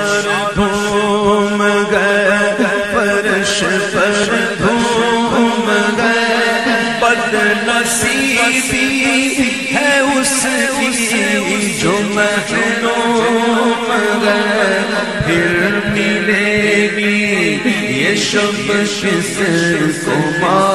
शार धूम गए, फर्श पर धूम गए, बदनसीबी है उसकी जो महरूम गए। फिर मिलेगी ये शब किसको